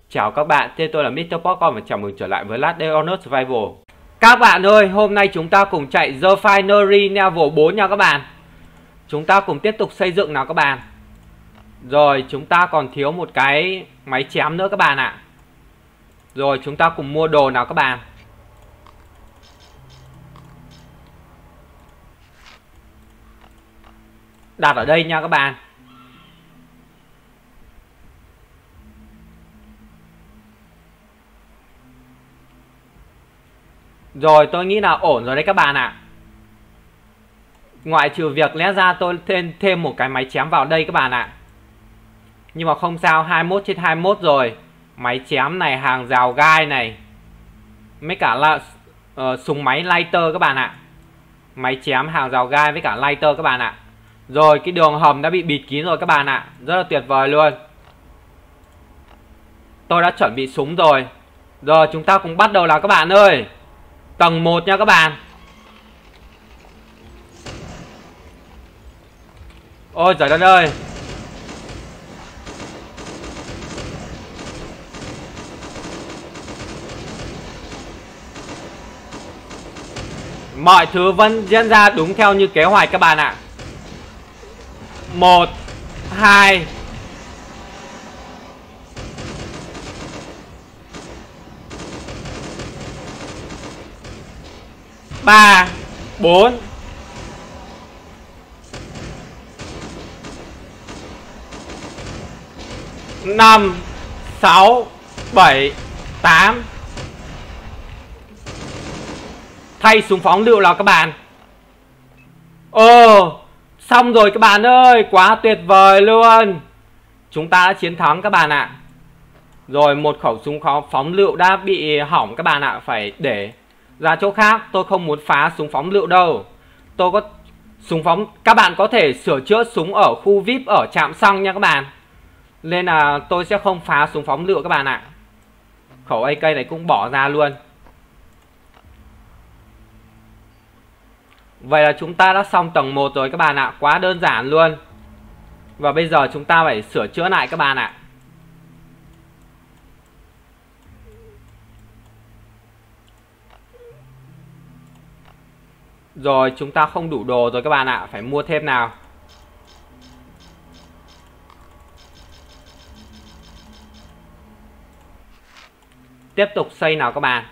Chào các bạn, tên tôi là Mr. Popcorn và chào mừng trở lại với Last Day on Earth Survival. Các bạn ơi, hôm nay chúng ta cùng chạy The Finery Level 4 nha các bạn. Chúng ta cùng tiếp tục xây dựng nào các bạn. Rồi, chúng ta còn thiếu một cái máy chém nữa các bạn ạ. Rồi, chúng ta cùng mua đồ nào các bạn. Đặt ở đây nha các bạn. Rồi tôi nghĩ là ổn rồi đấy các bạn ạ. Ngoại trừ việc lẽ ra tôi thêm một cái máy chém vào đây các bạn ạ. Nhưng mà không sao, 21/21 rồi. Máy chém này, hàng rào gai này, mấy cả là súng máy lighter các bạn ạ. Máy chém, hàng rào gai với cả lighter các bạn ạ. Rồi cái đường hầm đã bị bịt kín rồi các bạn ạ. Rất là tuyệt vời luôn. Tôi đã chuẩn bị súng rồi. Rồi chúng ta cùng bắt đầu nào các bạn ơi. Tầng 1 nha các bạn. Ôi giời đất ơi. Mọi thứ vẫn diễn ra đúng theo như kế hoạch các bạn ạ. 1 2 3 4 5 6 7 8. Thay súng phóng lựu nào các bạn. Ồ, xong rồi các bạn ơi, quá tuyệt vời luôn. Chúng ta đã chiến thắng các bạn ạ. Rồi một khẩu súng phóng lựu đã bị hỏng các bạn ạ. Phải để ra chỗ khác. Tôi không muốn phá súng phóng lựu đâu. Tôi có súng phóng. Các bạn có thể sửa chữa súng ở khu VIP ở trạm xăng nha các bạn. Nên là tôi sẽ không phá súng phóng lựu các bạn ạ. Khẩu AK này cũng bỏ ra luôn. Vậy là chúng ta đã xong tầng 1 rồi các bạn ạ. Quá đơn giản luôn. Và bây giờ chúng ta phải sửa chữa lại các bạn ạ. Rồi chúng ta không đủ đồ rồi các bạn ạ. Phải mua thêm nào. Tiếp tục xây nào các bạn.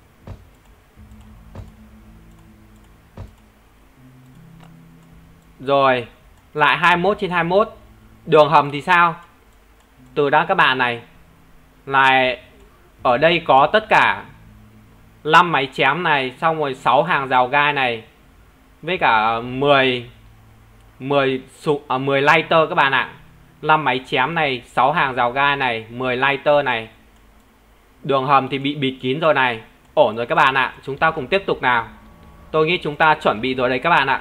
Rồi lại 21/21. Đường hầm thì sao? Từ đó các bạn này. Lại ở đây có tất cả 5 máy chém này. Xong rồi 6 hàng rào gai này. Với cả 10 lighter các bạn ạ. 5 máy chém này, 6 hàng rào gai này, 10 lighter này. Đường hầm thì bị bịt kín rồi này. Ổn rồi các bạn ạ. Chúng ta cùng tiếp tục nào. Tôi nghĩ chúng ta chuẩn bị rồi đấy các bạn ạ.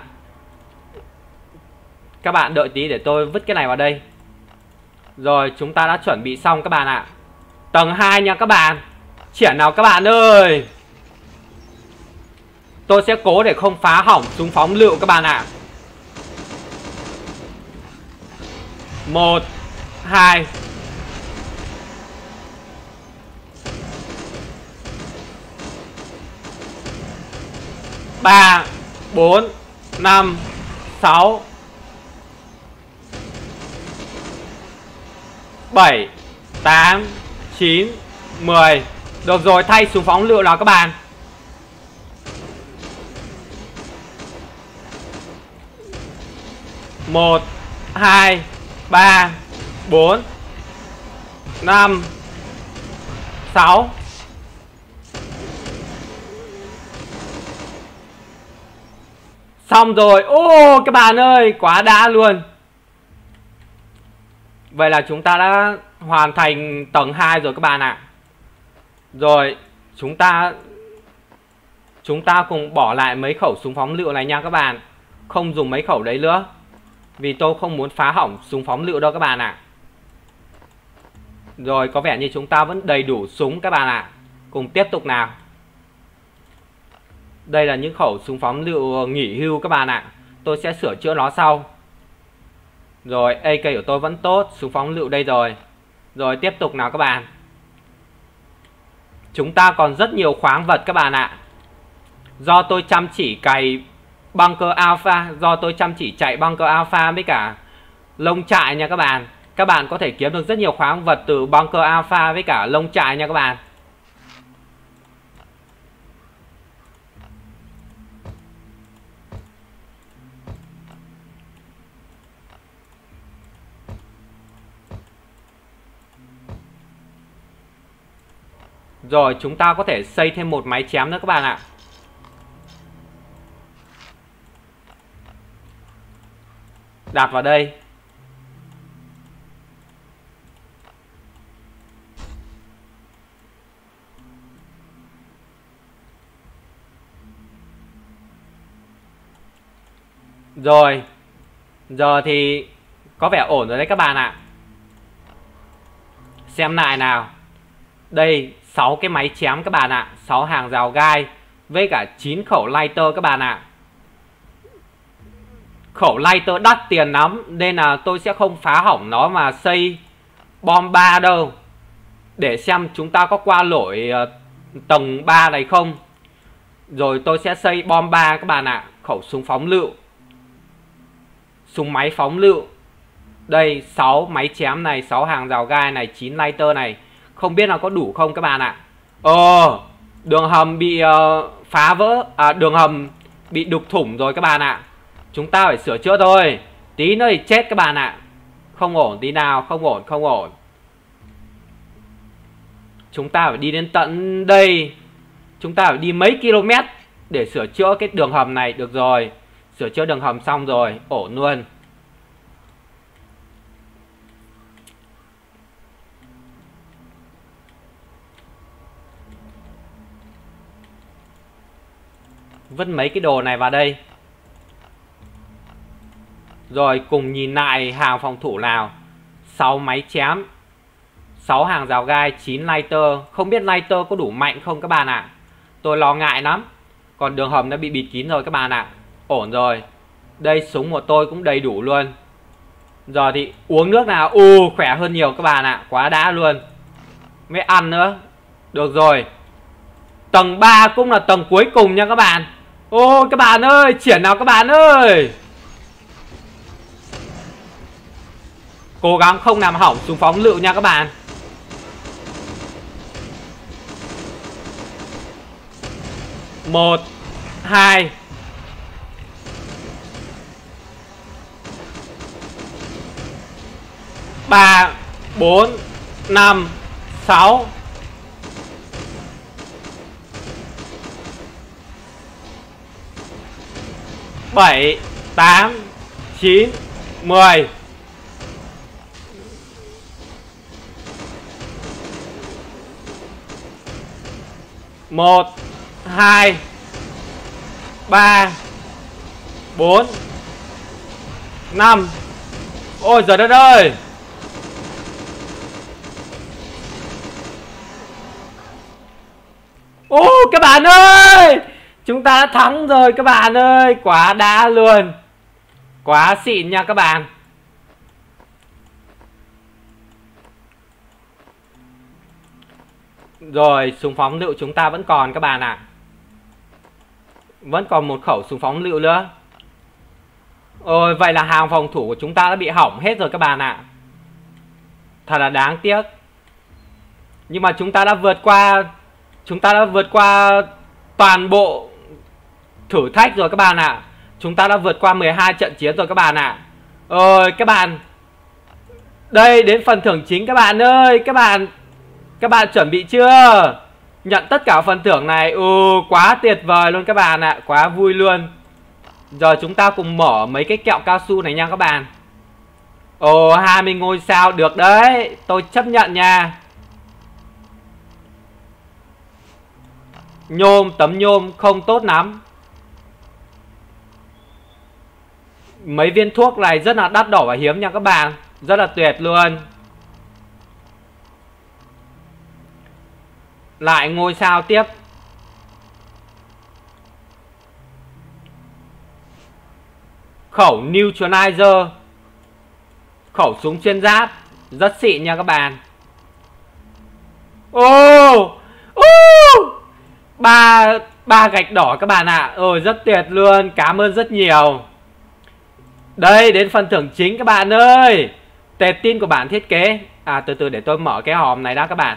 Các bạn đợi tí để tôi vứt cái này vào đây. Rồi chúng ta đã chuẩn bị xong các bạn ạ. Tầng 2 nha các bạn. Triển nào các bạn ơi. Tôi sẽ cố để không phá hỏng súng phóng lựu các bạn ạ. 1 2 3 4 5 6 7 8 9 10. Được rồi, thay súng phóng lựu nào các bạn. Một 2 3 4 5 6 Xong rồi. Ô các bạn ơi, quá đã luôn. Vậy là chúng ta đã hoàn thành tầng 2 rồi các bạn ạ. Rồi chúng ta cùng bỏ lại mấy khẩu súng phóng lựu này nha các bạn. Không dùng mấy khẩu đấy nữa. Vì tôi không muốn phá hỏng súng phóng lựu đâu các bạn ạ. Rồi có vẻ như chúng ta vẫn đầy đủ súng các bạn ạ. Cùng tiếp tục nào. Đây là những khẩu súng phóng lựu nghỉ hưu các bạn ạ. Tôi sẽ sửa chữa nó sau. Rồi AK của tôi vẫn tốt. Súng phóng lựu đây rồi. Rồi tiếp tục nào các bạn. Chúng ta còn rất nhiều khoáng vật các bạn ạ. Do tôi chăm chỉ cày bunker alpha, do tôi chăm chỉ chạy bunker alpha với cả lông trại nha các bạn. Các bạn có thể kiếm được rất nhiều khoáng vật từ bunker alpha với cả lông trại nha các bạn. Rồi chúng ta có thể xây thêm một máy chém nữa các bạn ạ. Đặt vào đây. Rồi. Giờ thì có vẻ ổn rồi đấy các bạn ạ. Xem lại nào. Đây 6 cái máy chém các bạn ạ, 6 hàng rào gai với cả 9 khẩu lighter các bạn ạ. Khẩu lighter đắt tiền lắm nên là tôi sẽ không phá hỏng nó mà xây bom 3 đâu. Để xem chúng ta có qua nổi tầng 3 này không. Rồi tôi sẽ xây bom 3 các bạn ạ. Khẩu súng phóng lựu, súng máy phóng lựu. Đây 6 máy chém này, 6 hàng rào gai này, 9 lighter này. Không biết là có đủ không các bạn ạ. Đường hầm bị phá vỡ, đường hầm bị đục thủng rồi các bạn ạ. Chúng ta phải sửa chữa thôi. Tí nữa thì chết các bạn ạ. Không ổn tí nào, không ổn, không ổn. Chúng ta phải đi đến tận đây. Chúng ta phải đi mấy km để sửa chữa cái đường hầm này. Được rồi, sửa chữa đường hầm xong rồi, ổn luôn. Vứt mấy cái đồ này vào đây. Rồi cùng nhìn lại hàng phòng thủ nào. 6 máy chém, 6 hàng rào gai, 9 lighter. Không biết lighter có đủ mạnh không các bạn ạ. Tôi lo ngại lắm. Còn đường hầm đã bị bịt kín rồi các bạn ạ. Ổn rồi. Đây súng của tôi cũng đầy đủ luôn. Giờ thì uống nước nào. Khỏe hơn nhiều các bạn ạ. Quá đã luôn. Mới ăn nữa. Được rồi. Tầng 3 cũng là tầng cuối cùng nha các bạn. Các bạn ơi, triển nào các bạn ơi. Cố gắng không làm hỏng súng phóng lựu nha các bạn. Một, 2, 3, 4, 5, 6. 7, 8, 9, 10. Một, 2, 3, 4, 5. Ôi giời đất ơi. Các bạn ơi, chúng ta đã thắng rồi các bạn ơi. Quá đã luôn. Quá xịn nha các bạn. Rồi súng phóng lựu chúng ta vẫn còn các bạn ạ. Vẫn còn một khẩu súng phóng lựu nữa. Vậy là hàng phòng thủ của chúng ta đã bị hỏng hết rồi các bạn ạ. Thật là đáng tiếc. Nhưng mà chúng ta đã vượt qua. Chúng ta đã vượt qua toàn bộ thử thách rồi các bạn ạ. Chúng ta đã vượt qua 12 trận chiến rồi các bạn ạ. Các bạn. Đây đến phần thưởng chính các bạn ơi. Các bạn chuẩn bị chưa? Nhận tất cả phần thưởng này. Quá tuyệt vời luôn các bạn ạ. Quá vui luôn. Giờ chúng ta cùng mở mấy cái kẹo cao su này nha các bạn. 20 ngôi sao được đấy. Tôi chấp nhận nha. Nhôm, tấm nhôm không tốt lắm. Mấy viên thuốc này rất là đắt đỏ và hiếm nha các bạn. Rất là tuyệt luôn. Lại ngôi sao tiếp. Khẩu neutralizer. Khẩu súng xuyên giáp. Rất xịn nha các bạn. ba gạch đỏ các bạn ạ. Ôi rất tuyệt luôn, cảm ơn rất nhiều. Đây đến phần thưởng chính các bạn ơi. Tệp tin của bản thiết kế. Từ từ để tôi mở cái hòm này đã các bạn.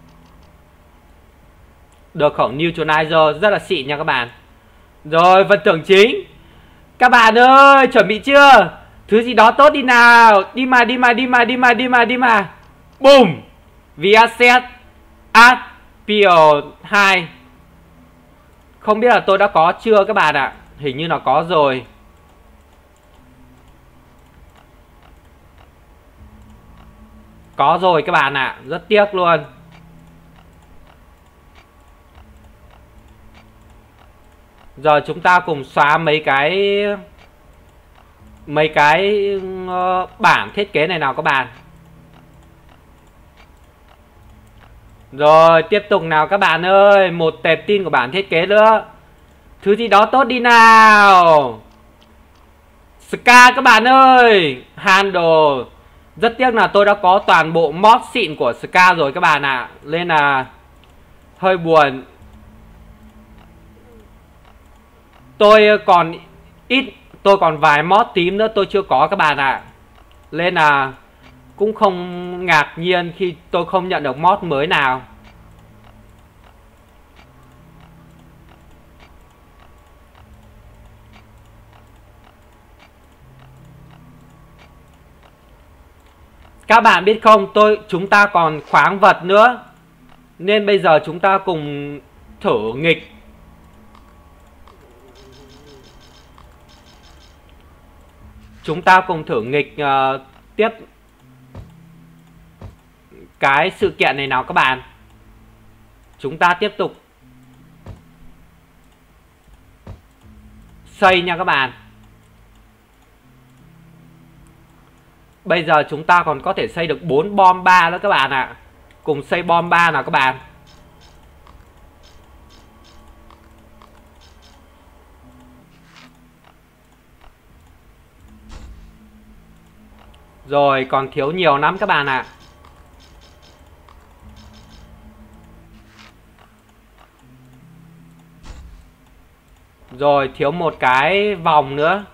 Được khẩu neutralizer rất là xịn nha các bạn. Rồi phần thưởng chính. Các bạn ơi chuẩn bị chưa? Thứ gì đó tốt đi nào. Đi mà. Boom. Viaset Art PO2. Không biết là tôi đã có chưa các bạn ạ. Hình như là có rồi. Có rồi các bạn ạ. Rất tiếc luôn. Giờ chúng ta cùng xóa mấy cái bản thiết kế này nào các bạn. Rồi tiếp tục nào các bạn ơi. Một tệp tin của bản thiết kế nữa. Thứ gì đó tốt đi nào. Ska các bạn ơi. Handle. Rất tiếc là tôi đã có toàn bộ mod xịn của Ska rồi các bạn ạ. Nên là hơi buồn. Tôi còn vài mod tím nữa tôi chưa có các bạn ạ. Nên là cũng không ngạc nhiên khi tôi không nhận được mod mới nào. Các bạn biết không, chúng ta còn khoáng vật nữa. Nên bây giờ chúng ta cùng thử nghịch. Chúng ta cùng thử nghịch tiếp cái sự kiện này nào các bạn. Chúng ta tiếp tục xây nha các bạn. Bây giờ chúng ta còn có thể xây được 4 bom 3 nữa các bạn ạ. Cùng xây bom 3 nào các bạn. Rồi còn thiếu nhiều lắm các bạn ạ. Rồi thiếu một cái vòng nữa.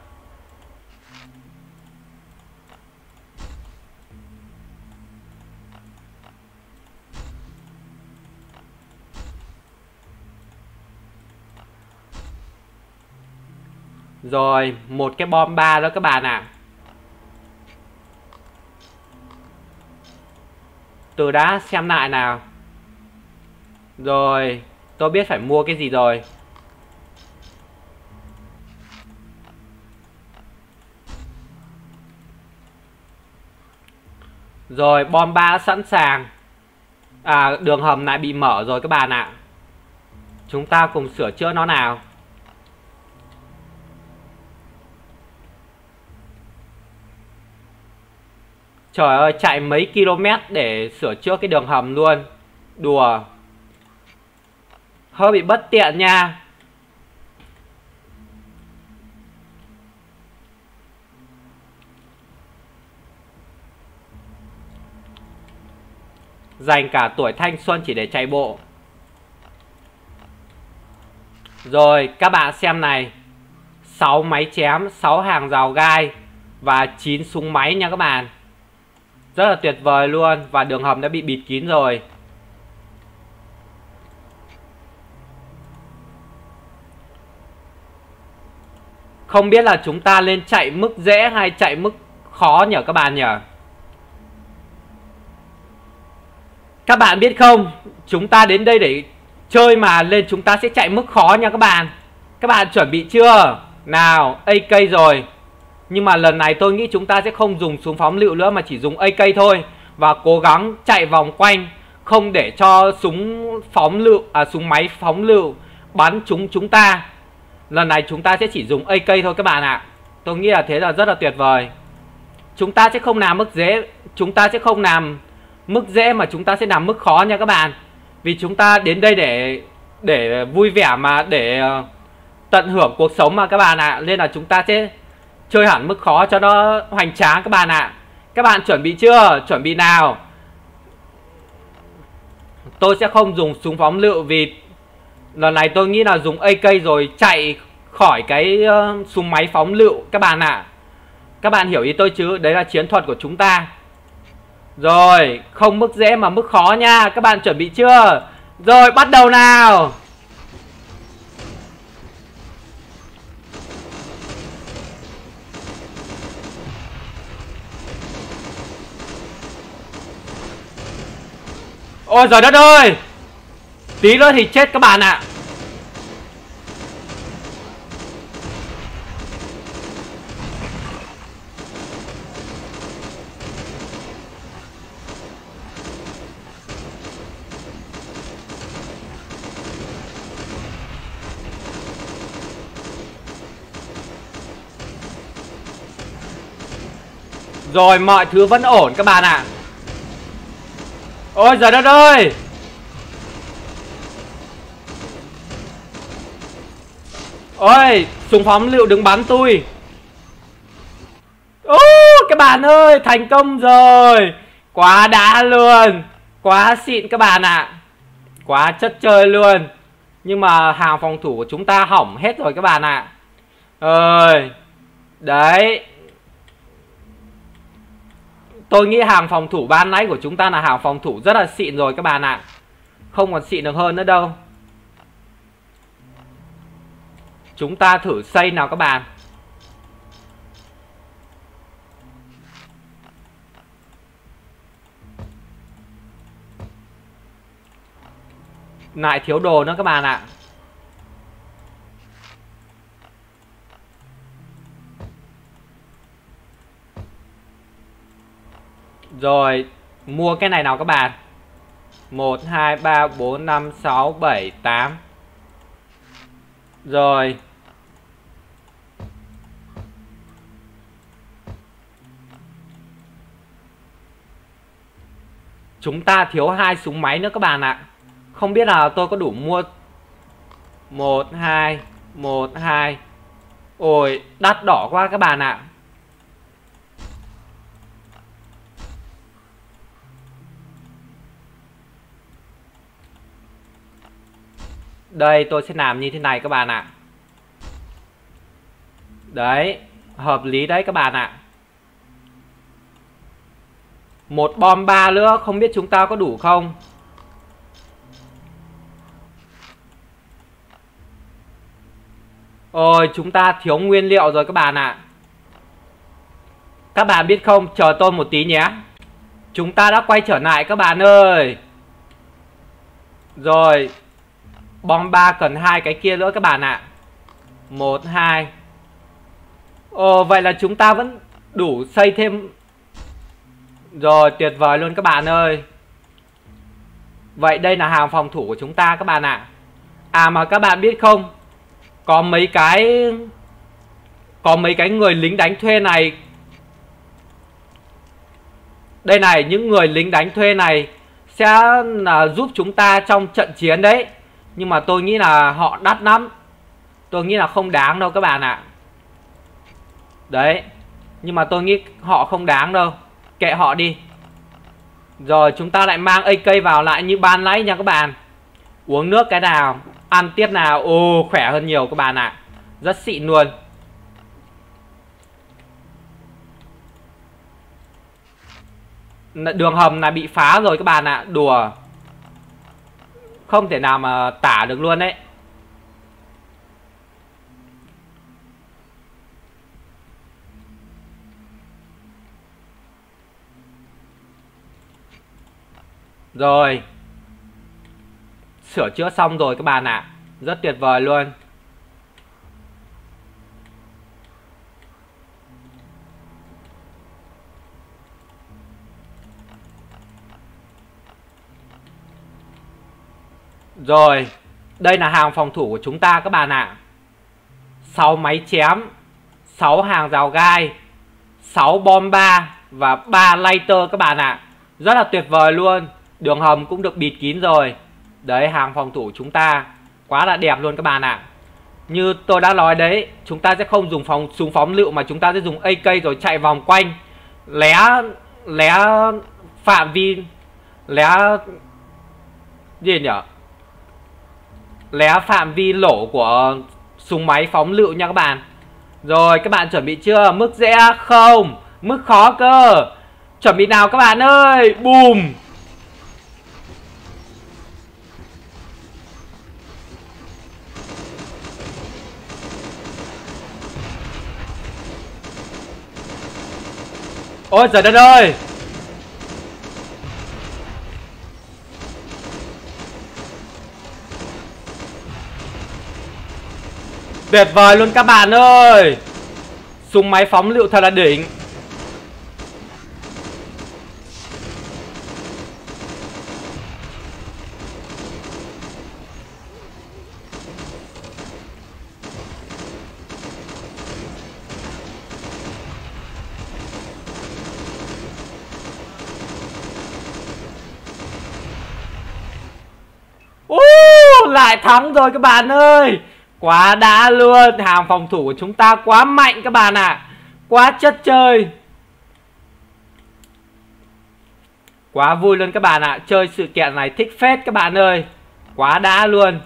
Rồi một cái bom 3 đó các bạn ạ. Từ đã xem lại nào. Rồi tôi biết phải mua cái gì rồi. Rồi bom 3 sẵn sàng. Đường hầm lại bị mở rồi các bạn ạ. Chúng ta cùng sửa chữa nó nào. Trời ơi, chạy mấy km để sửa chữa cái đường hầm luôn. Đùa. Hơi bị bất tiện nha. Dành cả tuổi thanh xuân chỉ để chạy bộ. Rồi các bạn xem này. 6 máy chém, 6 hàng rào gai và 9 súng máy nha các bạn. Rất là tuyệt vời luôn. Và đường hầm đã bị bịt kín rồi. Không biết là chúng ta lên chạy mức dễ hay chạy mức khó nhỉ các bạn nhỉ? Các bạn biết không, chúng ta đến đây để chơi mà lên chúng ta sẽ chạy mức khó nha các bạn. Các bạn chuẩn bị chưa? Nào, AK rồi. Nhưng mà lần này tôi nghĩ chúng ta sẽ không dùng súng phóng lựu nữa mà chỉ dùng AK thôi. Và cố gắng chạy vòng quanh, không để cho súng máy phóng lựu bắn trúng chúng ta. Lần này chúng ta sẽ chỉ dùng AK thôi các bạn ạ. Tôi nghĩ là thế là rất là tuyệt vời. Chúng ta sẽ không làm mức dễ. Chúng ta sẽ không làm mức dễ mà chúng ta sẽ làm mức khó nha các bạn. Vì chúng ta đến đây để vui vẻ mà, để tận hưởng cuộc sống mà các bạn ạ. Nên là chúng ta sẽ chơi hẳn mức khó cho nó hoành tráng các bạn ạ. Các bạn chuẩn bị chưa? Chuẩn bị nào. Tôi sẽ không dùng súng phóng lựu vì Lần này tôi nghĩ là dùng AK rồi chạy khỏi cái súng máy phóng lựu các bạn ạ. Các bạn hiểu ý tôi chứ? Đấy là chiến thuật của chúng ta. Rồi, không mức dễ mà mức khó nha. Các bạn chuẩn bị chưa? Rồi, bắt đầu nào. Ôi giời đất ơi, tí nữa thì chết các bạn ạ. Rồi, mọi thứ vẫn ổn các bạn ạ. Ôi giời đất ơi. Ôi, súng phóng lựu đừng bắn tôi. Ô, các bạn ơi, thành công rồi. Quá đã luôn. Quá xịn các bạn ạ. Quá chất chơi luôn. Nhưng mà hàng phòng thủ của chúng ta hỏng hết rồi các bạn ạ. Ơi, đấy. Tôi nghĩ hàng phòng thủ ban nãy của chúng ta là hàng phòng thủ rất là xịn rồi các bạn ạ. Không còn xịn được hơn nữa đâu. Chúng ta thử xây nào các bạn. Lại thiếu đồ nữa các bạn ạ. Rồi, mua cái này nào các bạn. 1, 2, 3, 4, 5, 6, 7, 8. Rồi. Chúng ta thiếu 2 súng máy nữa các bạn ạ. Không biết là tôi có đủ mua 1, 2, 1, 2. Ôi, đắt đỏ quá các bạn ạ. Đây, tôi sẽ làm như thế này các bạn ạ. Đấy, hợp lý đấy các bạn ạ. Một bom 3 nữa, không biết chúng ta có đủ không? Ôi, chúng ta thiếu nguyên liệu rồi các bạn ạ. Các bạn biết không, chờ tôi một tí nhé. Chúng ta đã quay trở lại các bạn ơi. Rồi, bom 3 cần 2 cái kia nữa các bạn ạ. 1, 2. Ồ, vậy là chúng ta vẫn đủ xây thêm. Rồi, tuyệt vời luôn các bạn ơi. Vậy đây là hàng phòng thủ của chúng ta các bạn ạ. À mà các bạn biết không, Có mấy cái người lính đánh thuê này. Đây này, những người lính đánh thuê này sẽ là giúp chúng ta trong trận chiến đấy. Nhưng mà tôi nghĩ là họ đắt lắm. Tôi nghĩ là không đáng đâu các bạn ạ. Đấy, nhưng mà tôi nghĩ họ không đáng đâu. Kệ họ đi. Rồi chúng ta lại mang AK vào lại như ban nãy nha các bạn. Uống nước cái nào, ăn tiếp nào. Ồ, khỏe hơn nhiều các bạn ạ. Rất xịn luôn. Đường hầm là bị phá rồi các bạn ạ. Đùa, không thể nào mà tả được luôn đấy. Rồi, sửa chữa xong rồi các bạn ạ. Rất tuyệt vời luôn. Rồi, đây là hàng phòng thủ của chúng ta các bạn ạ. 6 máy chém, 6 hàng rào gai, 6 bom 3 và 3 lighter các bạn ạ. Rất là tuyệt vời luôn. Đường hầm cũng được bịt kín rồi. Đấy, hàng phòng thủ chúng ta quá là đẹp luôn các bạn ạ. Như tôi đã nói đấy, chúng ta sẽ không dùng súng phóng lựu mà chúng ta sẽ dùng AK rồi chạy vòng quanh, lé phạm vi, lé gì nhỉ? lé phạm vi lỗ của súng máy phóng lựu nha các bạn. Rồi các bạn chuẩn bị chưa? Mức dễ không? Mức khó cơ. Chuẩn bị nào các bạn ơi. Bùm. Ôi trời đất ơi. Tuyệt vời luôn các bạn ơi. Súng máy phóng lựu thật là đỉnh. Lại thắng rồi các bạn ơi. Quá đã luôn. Hàng phòng thủ của chúng ta quá mạnh các bạn ạ. Quá chất chơi. Quá vui luôn các bạn ạ. Chơi sự kiện này thích phết các bạn ơi. Quá đã luôn.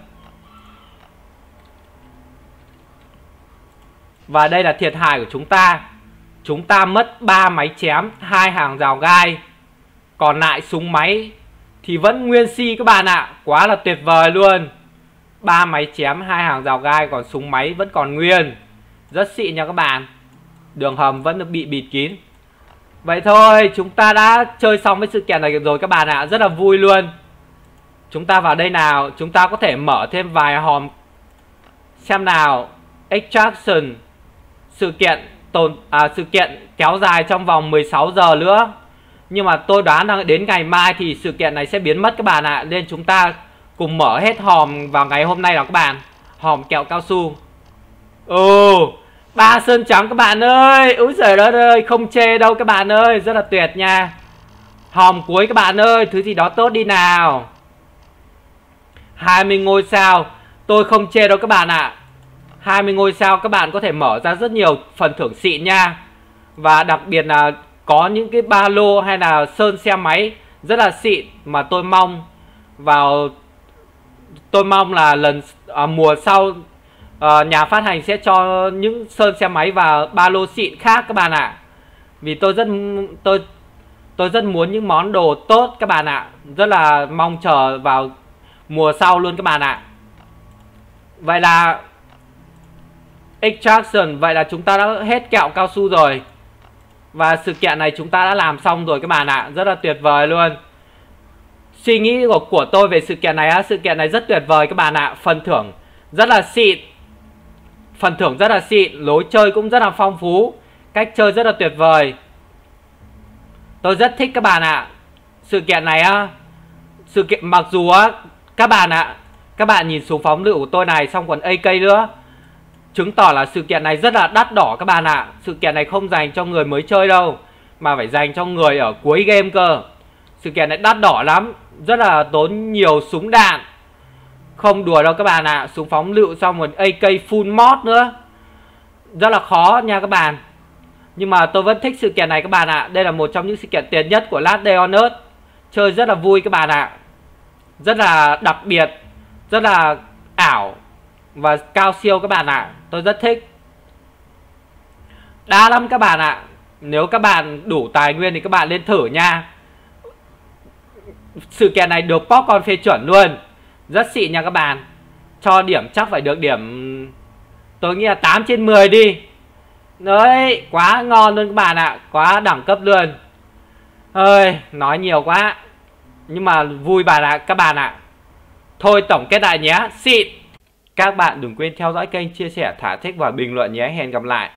Và đây là thiệt hại của chúng ta. Chúng ta mất 3 máy chém, 2 hàng rào gai. Còn lại súng máy thì vẫn nguyên si các bạn ạ. Quá là tuyệt vời luôn. 3 máy chém, 2 hàng rào gai, còn súng máy vẫn còn nguyên. Rất xịn nha các bạn. Đường hầm vẫn được bị bịt kín. Vậy thôi, chúng ta đã chơi xong với sự kiện này rồi các bạn ạ. Rất là vui luôn. Chúng ta vào đây nào. Chúng ta có thể mở thêm vài hòm. Xem nào. Extraction. Sự kiện kéo dài trong vòng 16 giờ nữa. Nhưng mà tôi đoán rằng đến ngày mai thì sự kiện này sẽ biến mất các bạn ạ. Nên chúng ta cùng mở hết hòm vào ngày hôm nay nào các bạn. Hòm kẹo cao su. 3 sơn trắng các bạn ơi. Úi giời đất ơi, không chê đâu các bạn ơi. Rất là tuyệt nha. Hòm cuối các bạn ơi. Thứ gì đó tốt đi nào. 20 ngôi sao. Tôi không chê đâu các bạn ạ. 20 ngôi sao các bạn có thể mở ra rất nhiều phần thưởng xịn nha. Và đặc biệt là có những cái ba lô hay là sơn xe máy rất là xịn. Mà tôi mong là mùa sau nhà phát hành sẽ cho những sơn xe máy và ba lô xịn khác các bạn ạ. Vì tôi rất muốn những món đồ tốt các bạn ạ. Rất là mong chờ vào mùa sau luôn các bạn ạ. Vậy là Extraction, vậy là chúng ta đã hết kẹo cao su rồi. Và sự kiện này chúng ta đã làm xong rồi các bạn ạ. Rất là tuyệt vời luôn. Suy nghĩ của tôi về sự kiện này á, sự kiện này rất tuyệt vời các bạn ạ. Phần thưởng rất là xịn. Lối chơi cũng rất là phong phú. Cách chơi rất là tuyệt vời. Tôi rất thích các bạn ạ. Sự kiện này á, mặc dù á các bạn nhìn súng phóng lựu của tôi này, xong còn AK nữa, chứng tỏ là sự kiện này rất là đắt đỏ các bạn ạ. Sự kiện này không dành cho người mới chơi đâu, mà phải dành cho người ở cuối game cơ. Sự kiện này đắt đỏ lắm. Rất là tốn nhiều súng đạn. Không đùa đâu các bạn ạ. Súng phóng lựu xong một AK full mod nữa. Rất là khó nha các bạn. Nhưng mà tôi vẫn thích sự kiện này các bạn ạ. Đây là một trong những sự kiện tiền nhất của Last Day on Earth. Chơi rất là vui các bạn ạ. Rất là đặc biệt. Rất là ảo và cao siêu các bạn ạ. Tôi rất thích. Đã lắm các bạn ạ. Nếu các bạn đủ tài nguyên thì các bạn lên thử nha. Sự kiện này được Popcorn phê chuẩn luôn. Rất xịn nha các bạn. Cho điểm chắc phải được điểm, tôi nghĩ là 8 trên 10 đi. Đấy, quá ngon luôn các bạn ạ. Quá đẳng cấp luôn. Ơi, nói nhiều quá. Nhưng mà vui các bạn ạ. Thôi tổng kết lại nhé. Xịn. Các bạn đừng quên theo dõi kênh, chia sẻ, thả thích và bình luận nhé. Hẹn gặp lại.